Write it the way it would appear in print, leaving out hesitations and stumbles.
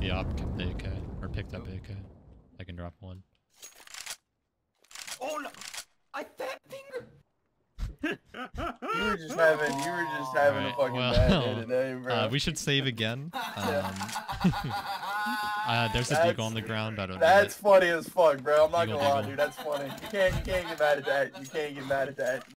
the op kept the AK or picked up AK. I can drop one. Oh no! I fat finger. You were just having a fucking bad day today, bro. We should save again. There's a deagle on the ground. I don't know. That's funny as fuck, bro. I'm not gonna lie, Deagle. dude. That's funny. You can't get mad at that. You can't get mad at that.